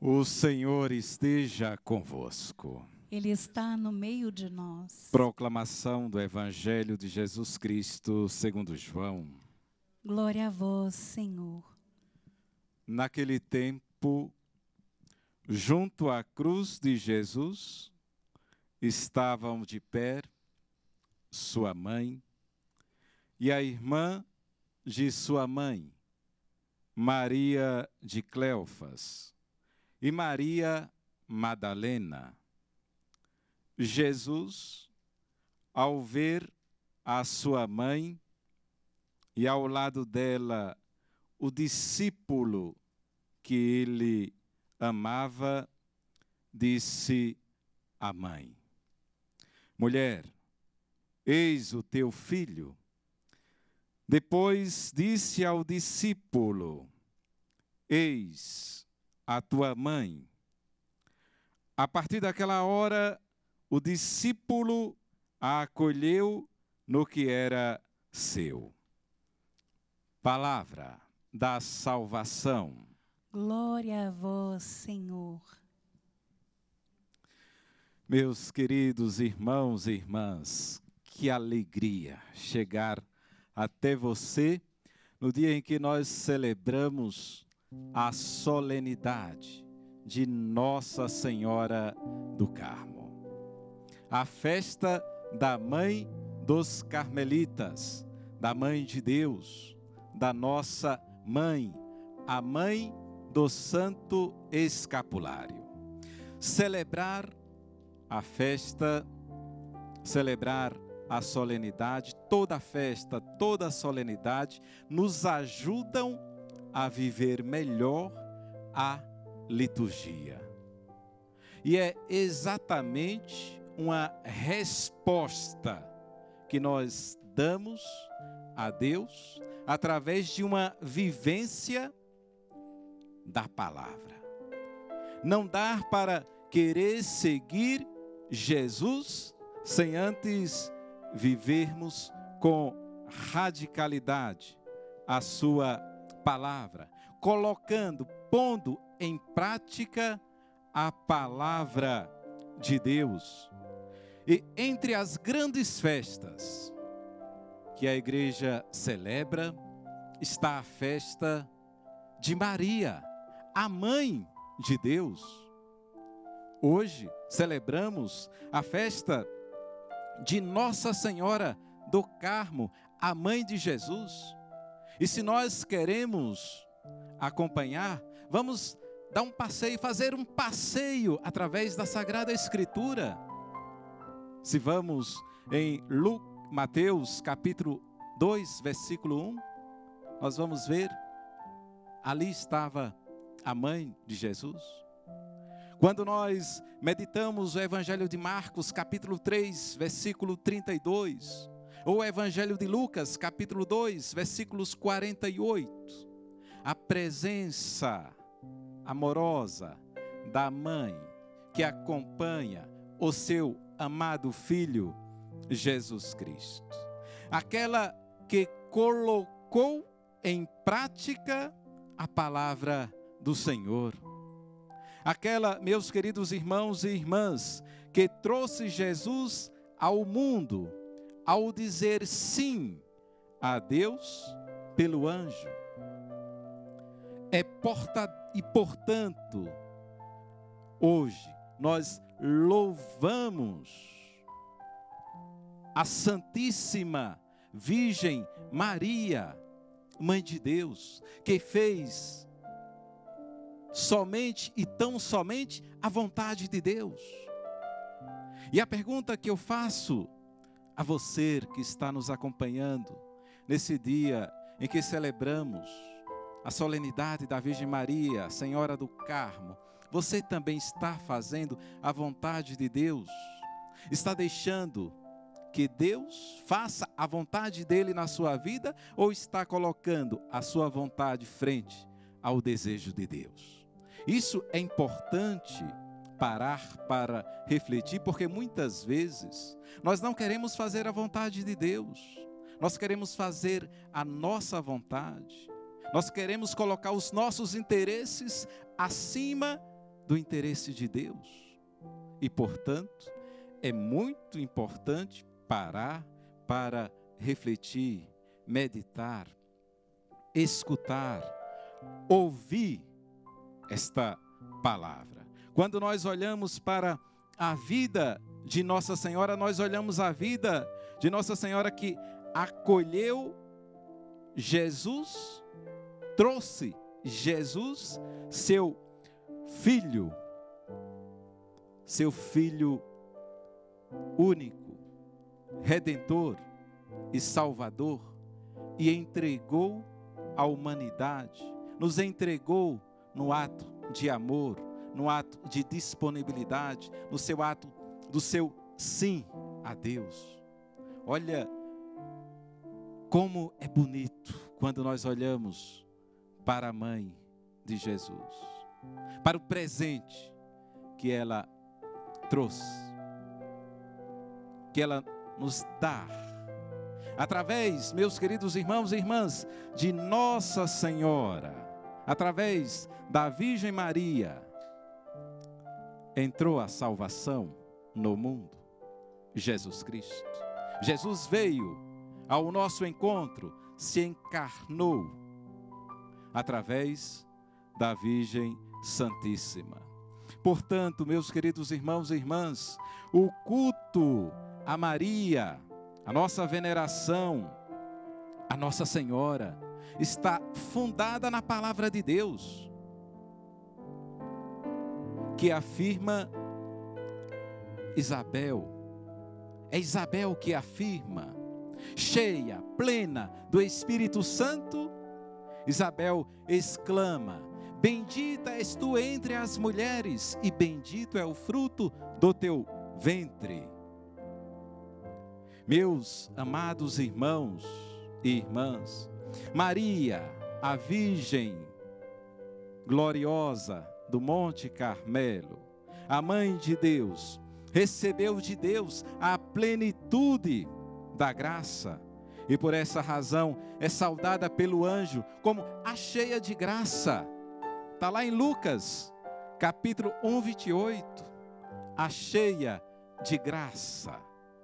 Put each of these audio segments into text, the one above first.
O Senhor esteja convosco. Ele está no meio de nós. Proclamação do Evangelho de Jesus Cristo segundo João. Glória a vós, Senhor. Naquele tempo, junto à cruz de Jesus, estavam de pé sua mãe e a irmã de sua mãe, Maria de Cleofas, e Maria Madalena. Jesus, ao ver a sua mãe e ao lado dela o discípulo que ele amava, disse à mãe: Mulher, eis o teu filho. Depois disse ao discípulo: Eis a tua mãe. A partir daquela hora, o discípulo a acolheu no que era seu. Palavra da salvação. Glória a vós, Senhor. Meus queridos irmãos e irmãs, que alegria chegar até você no dia em que nós celebramos a solenidade de Nossa Senhora do Carmo. A festa da Mãe dos Carmelitas, da Mãe de Deus, da nossa Mãe, a Mãe do Santo Escapulário. Celebrar a festa, celebrar a solenidade, toda a festa, toda a solenidade nos ajudam a viver melhor a liturgia. E é exatamente uma resposta que nós damos a Deus através de uma vivência da palavra. Não dá para querer seguir Jesus sem antes vivermos com radicalidade a sua palavra, pondo em prática a palavra de Deus. E entre as grandes festas que a igreja celebra, está a festa de Maria, a mãe de Deus. Hoje celebramos a festa de Nossa Senhora do Carmo, a mãe de Jesus. E se nós queremos acompanhar, vamos dar um passeio, fazer um passeio através da Sagrada Escritura. Se vamos em Mateus capítulo 2, versículo 1, nós vamos ver, ali estava a mãe de Jesus. Quando nós meditamos o Evangelho de Marcos, capítulo 3, versículo 32, ou o Evangelho de Lucas, capítulo 2, versículos 48, a presença amorosa da mãe que acompanha o seu amado Filho, Jesus Cristo. Aquela que colocou em prática a palavra do Senhor. Aquela, meus queridos irmãos e irmãs, que trouxe Jesus ao mundo ao dizer sim a Deus pelo anjo. E portanto, hoje nós louvamos a Santíssima Virgem Maria, Mãe de Deus, que fez somente e tão somente a vontade de Deus. E a pergunta que eu faço a você que está nos acompanhando nesse dia em que celebramos a solenidade da Virgem Maria, Senhora do Carmo, você também está fazendo a vontade de Deus? Está deixando que Deus faça a vontade dele na sua vida, ou está colocando a sua vontade frente ao desejo de Deus? Isso é importante parar para refletir, porque muitas vezes nós não queremos fazer a vontade de Deus, nós queremos fazer a nossa vontade, nós queremos colocar os nossos interesses acima do interesse de Deus. E, portanto, é muito importante parar para refletir, meditar, escutar, ouvir esta palavra. Quando nós olhamos para a vida de Nossa Senhora, nós olhamos a vida de Nossa Senhora que acolheu Jesus, trouxe Jesus, seu filho único, redentor e salvador, e entregou à humanidade, nos entregou no ato de amor, no ato de disponibilidade, no seu ato do seu sim a Deus. Olha como é bonito quando nós olhamos para a mãe de Jesus, para o presente que ela trouxe, que ela nos dá, através, meus queridos irmãos e irmãs, de Nossa Senhora, através da Virgem Maria, entrou a salvação no mundo, Jesus Cristo. Jesus veio ao nosso encontro, se encarnou através da Virgem Santíssima. Portanto, meus queridos irmãos e irmãs, o culto a Maria, a nossa veneração a Nossa Senhora, está fundada na palavra de Deus, que afirma Isabel. É Isabel que afirma, cheia, plena do Espírito Santo. Isabel exclama: bendita és tu entre as mulheres, e bendito é o fruto do teu ventre. Meus amados irmãos e irmãs, Maria, a Virgem gloriosa do Monte Carmelo, a Mãe de Deus, recebeu de Deus a plenitude da graça, e por essa razão é saudada pelo anjo como a cheia de graça. Está lá em Lucas, capítulo 1, 28, a cheia de graça.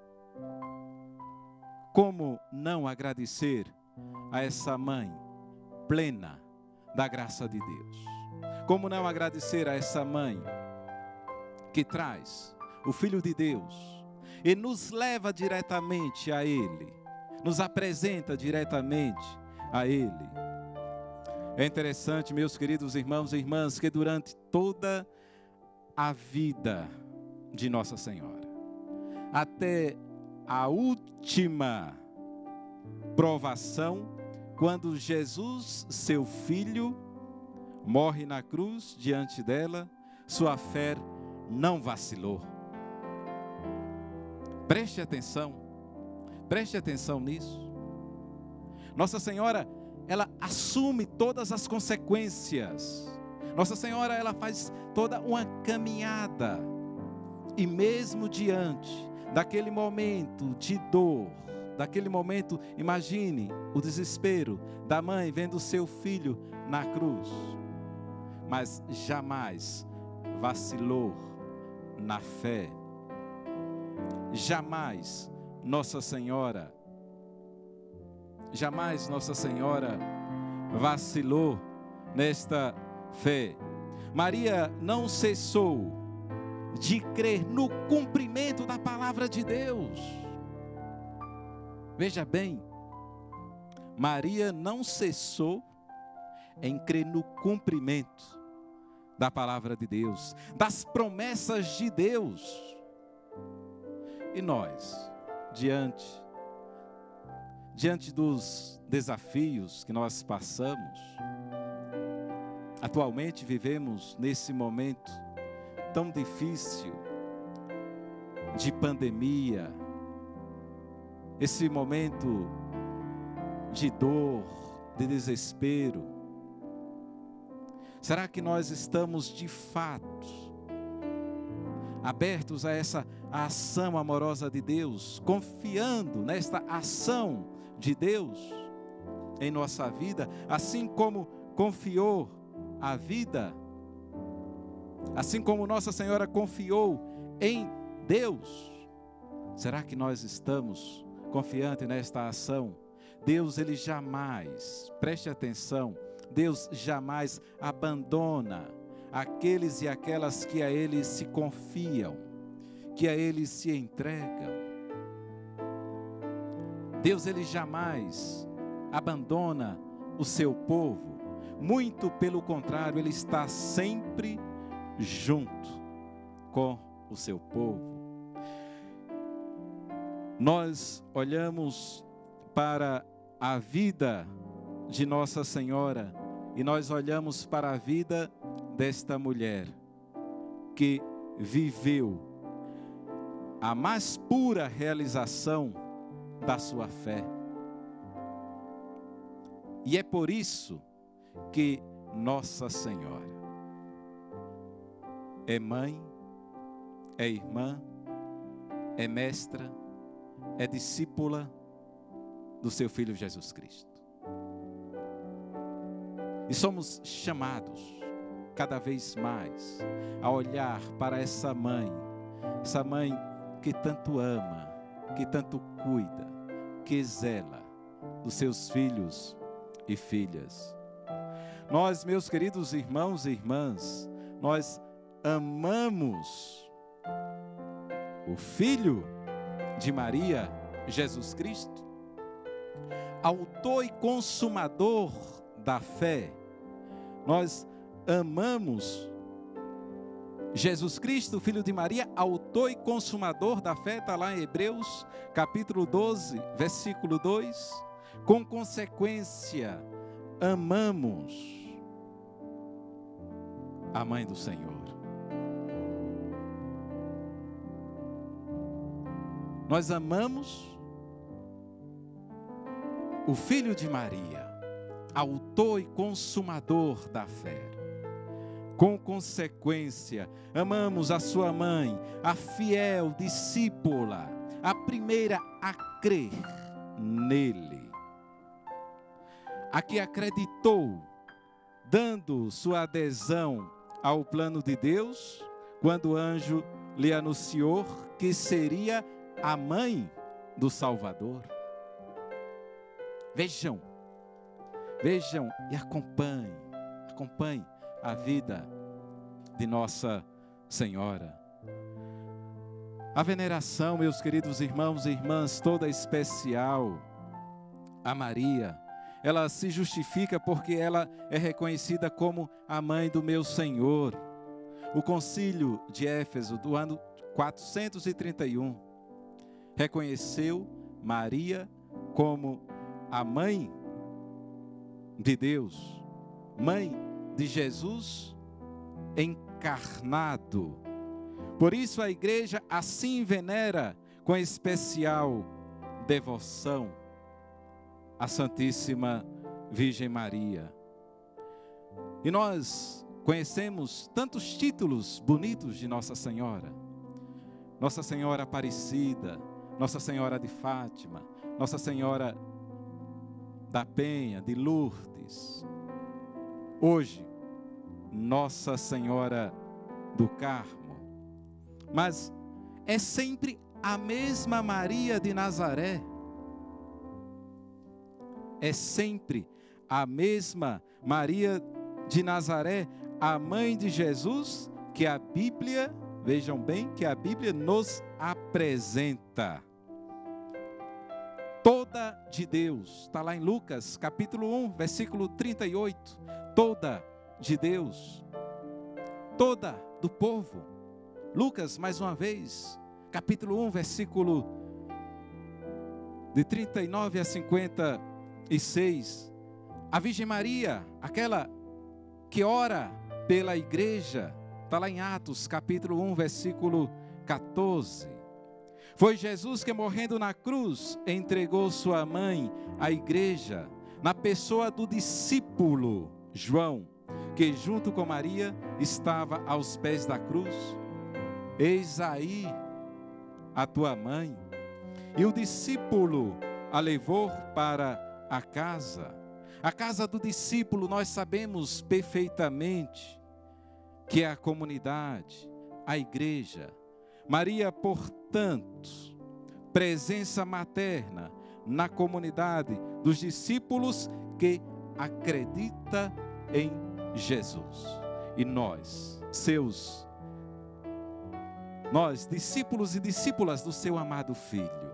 Como não agradecer a essa mãe plena da graça de Deus? Como não agradecer a essa mãe que traz o Filho de Deus e nos leva diretamente a Ele, nos apresenta diretamente a Ele? É interessante, meus queridos irmãos e irmãs, que durante toda a vida de Nossa Senhora, até a última provação, quando Jesus, seu filho, morre na cruz diante dela, sua fé não vacilou. Preste atenção nisso. Nossa Senhora, ela assume todas as consequências. Nossa Senhora, ela faz toda uma caminhada, e mesmo diante daquele momento de dor, daquele momento, imagine o desespero da mãe vendo o seu filho na cruz, mas jamais vacilou na fé. Jamais Nossa Senhora vacilou nesta fé. Maria não cessou de crer no cumprimento da palavra de Deus. Veja bem, Maria não cessou em crer no cumprimento da palavra de Deus, das promessas de Deus. E nós, diante dos desafios que nós passamos, atualmente vivemos nesse momento tão difícil de pandemia, esse momento de dor, de desespero. Será que nós estamos de fato abertos a essa ação amorosa de Deus, confiando nesta ação de Deus em nossa vida, assim como confiou a vida Assim como Nossa Senhora confiou em Deus, será que nós estamos confiantes nesta ação? Deus, Ele jamais, preste atenção, Deus jamais abandona aqueles e aquelas que a Ele se confiam, que a Ele se entregam. Deus, Ele jamais abandona o seu povo, muito pelo contrário, Ele está sempre junto com o seu povo. Nós olhamos para a vida de Nossa Senhora e nós olhamos para a vida desta mulher que viveu a mais pura realização da sua fé. E é por isso que Nossa Senhora é mãe, é irmã, é mestra, é discípula do seu Filho Jesus Cristo. E somos chamados cada vez mais a olhar para essa mãe que tanto ama, que tanto cuida, que zela dos seus filhos e filhas. Nós, meus queridos irmãos e irmãs, nós amamos o Filho de Maria, Jesus Cristo, autor e consumador da fé. Nós amamos Jesus Cristo, Filho de Maria, autor e consumador da fé, está lá em Hebreus, capítulo 12, versículo 2. Com consequência, amamos a Mãe do Senhor. Nós amamos o Filho de Maria, autor e consumador da fé. Com consequência, amamos a sua mãe, a fiel discípula, a primeira a crer nele, a que acreditou, dando sua adesão ao plano de Deus, quando o anjo lhe anunciou que seria a mãe do Salvador. Vejam e acompanhem a vida de Nossa Senhora. A veneração, meus queridos irmãos e irmãs, toda especial a Maria, ela se justifica porque ela é reconhecida como a mãe do meu Senhor. O Concílio de Éfeso, do ano 431, reconheceu Maria como a mãe de Deus, mãe de Jesus encarnado. Por isso a igreja assim venera com especial devoção a Santíssima Virgem Maria. E nós conhecemos tantos títulos bonitos de Nossa Senhora. Nossa Senhora Aparecida, Nossa Senhora de Fátima, Nossa Senhora da Penha, de Lourdes. Hoje, Nossa Senhora do Carmo. Mas é sempre a mesma Maria de Nazaré. É sempre a mesma Maria de Nazaré, a mãe de Jesus, que a Bíblia, vejam bem, que a Bíblia nos apresenta. Toda de Deus, está lá em Lucas, capítulo 1, versículo 38. Toda de Deus, toda do povo. Lucas, mais uma vez, capítulo 1, versículo de 39 a 56. A Virgem Maria, aquela que ora pela igreja, está lá em Atos, capítulo 1, versículo 14. Foi Jesus que, morrendo na cruz, entregou sua mãe à igreja, na pessoa do discípulo João, que junto com Maria estava aos pés da cruz. Eis aí a tua mãe. E o discípulo a levou para a casa. A casa do discípulo, nós sabemos perfeitamente que é a comunidade, a igreja. Maria, portanto, presença materna na comunidade dos discípulos que acredita em Jesus. E nós, discípulos e discípulas do seu amado Filho,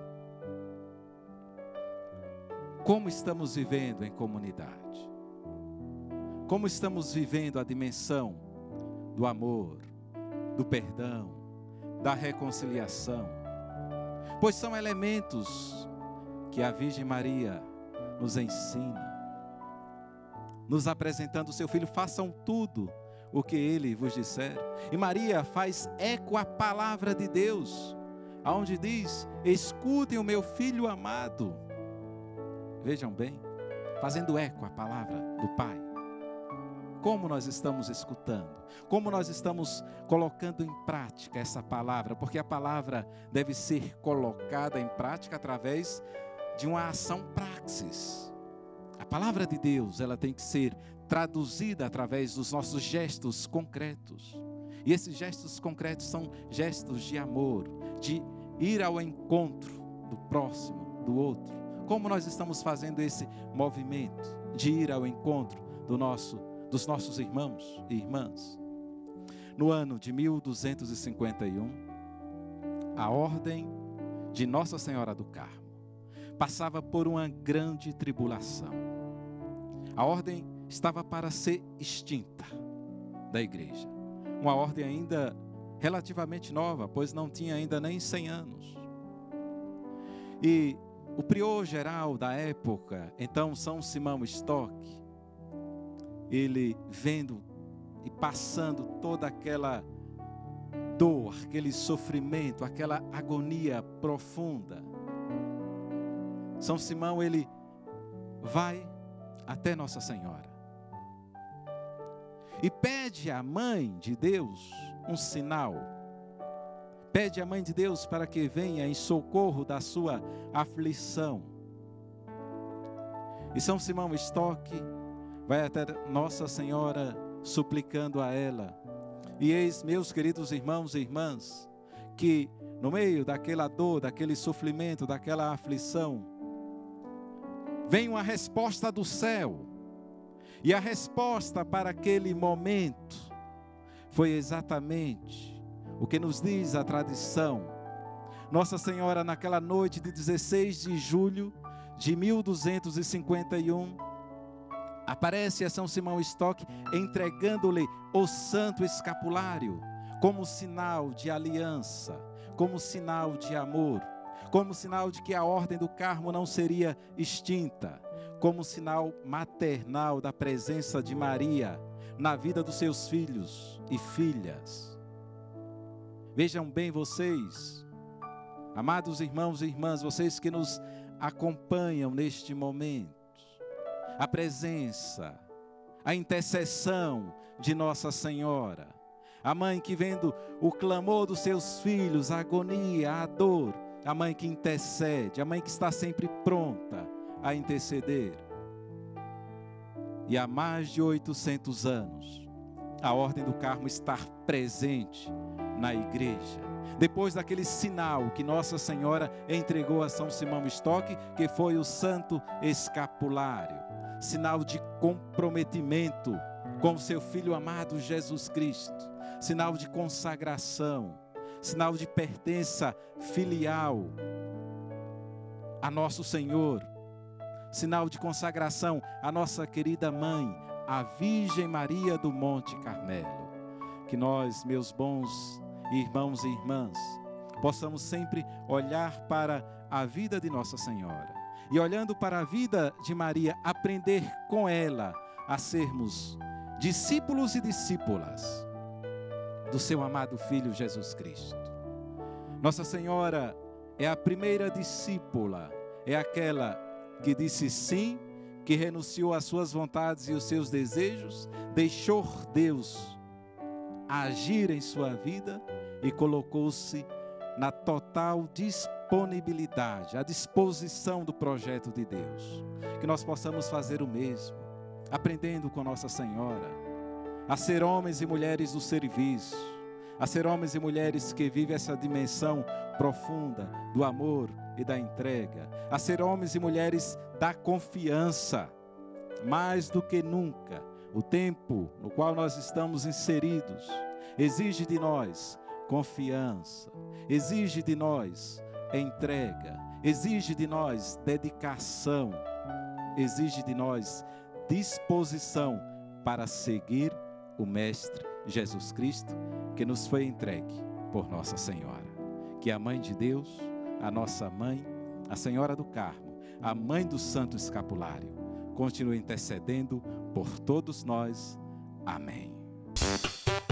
como estamos vivendo em comunidade? Como estamos vivendo a dimensão do amor, do perdão, da reconciliação? Pois são elementos que a Virgem Maria nos ensina, nos apresentando o seu Filho: façam tudo o que Ele vos disser. E Maria faz eco à palavra de Deus, aonde diz: escutem o meu Filho amado. Vejam bem, fazendo eco à palavra do Pai. Como nós estamos escutando? Como nós estamos colocando em prática essa palavra? Porque a palavra deve ser colocada em prática através de uma ação praxis. A palavra de Deus, ela tem que ser traduzida através dos nossos gestos concretos. E esses gestos concretos são gestos de amor, de ir ao encontro do próximo, do outro. Como nós estamos fazendo esse movimento de ir ao encontro dos nossos irmãos e irmãs? No ano de 1251, a Ordem de Nossa Senhora do Carmo passava por uma grande tribulação. A ordem estava para ser extinta da igreja. Uma ordem ainda relativamente nova, pois não tinha ainda nem 100 anos. E o prior geral da época, então São Simão Stock, ele vendo e passando toda aquela dor, aquele sofrimento, aquela agonia profunda, São Simão, ele vai até Nossa Senhora e pede à Mãe de Deus um sinal. Pede à Mãe de Deus para que venha em socorro da sua aflição. E São Simão Stock vai até Nossa Senhora suplicando a ela. E eis, meus queridos irmãos e irmãs, que no meio daquela dor, daquele sofrimento, daquela aflição, vem uma resposta do céu. E a resposta para aquele momento foi exatamente o que nos diz a tradição. Nossa Senhora, naquela noite de 16 de julho de 1251, aparece a São Simão Stock entregando-lhe o santo escapulário como sinal de aliança, como sinal de amor, como sinal de que a Ordem do Carmo não seria extinta, como sinal maternal da presença de Maria na vida dos seus filhos e filhas. Vejam bem vocês, amados irmãos e irmãs, vocês que nos acompanham neste momento, a presença, a intercessão de Nossa Senhora, a mãe que vendo o clamor dos seus filhos, a agonia, a dor, a mãe que intercede, a mãe que está sempre pronta a interceder. E há mais de 800 anos, a Ordem do Carmo está presente na igreja. Depois daquele sinal que Nossa Senhora entregou a São Simão Stock, que foi o santo escapulário, sinal de comprometimento com o seu Filho amado Jesus Cristo, sinal de consagração, sinal de pertença filial a nosso Senhor, sinal de consagração à nossa querida mãe, a Virgem Maria do Monte Carmelo. Que nós, meus bons irmãos e irmãs, possamos sempre olhar para a vida de Nossa Senhora e, olhando para a vida de Maria, aprender com ela a sermos discípulos e discípulas do seu amado Filho Jesus Cristo. Nossa Senhora é a primeira discípula, é aquela que disse sim, que renunciou às suas vontades e os seus desejos, deixou Deus agir em sua vida e colocou-se na total disponibilidade, à disposição do projeto de Deus. Que nós possamos fazer o mesmo, aprendendo com Nossa Senhora, a ser homens e mulheres do serviço, a ser homens e mulheres que vivem essa dimensão profunda do amor e da entrega, a ser homens e mulheres da confiança. Mais do que nunca, o tempo no qual nós estamos inseridos exige de nós confiança, exige de nós entrega, exige de nós dedicação, exige de nós disposição para seguir o Mestre Jesus Cristo, que nos foi entregue por Nossa Senhora. Que a Mãe de Deus, a nossa Mãe, a Senhora do Carmo, a Mãe do Santo Escapulário, continue intercedendo por todos nós. Amém.